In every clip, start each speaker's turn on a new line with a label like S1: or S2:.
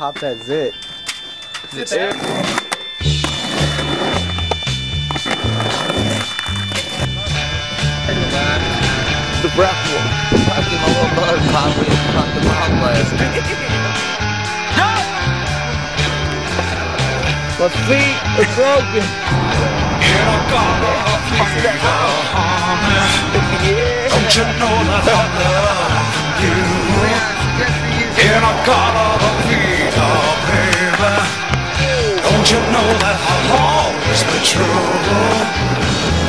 S1: pop that zit.
S2: Zit there.
S1: The breath one.
S2: I give my little bug pop when you pop the mouth blast.
S1: My feet are broken.
S3: Don't you know that I love you? And I got all the freedom, baby. Don't you know that I'll always be true?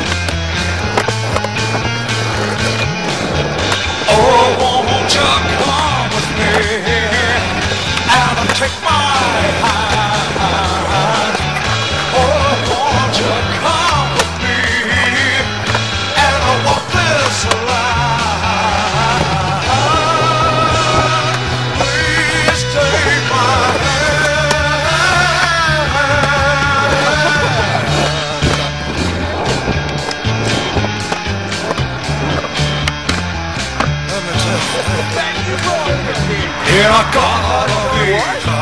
S3: Oh, won't you come with me and take my hand? Oh, won't you come with me and walk this line? Please take my hand. And I gotta be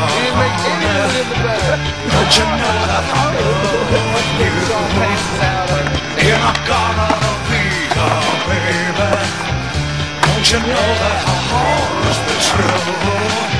S3: don't you know that I love you? And I gotta be baby. Don't you know that I'll always be true?